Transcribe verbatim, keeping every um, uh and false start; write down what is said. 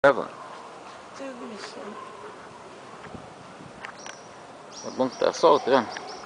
Leva. Tudo mexendo. É bom que tá solto, já.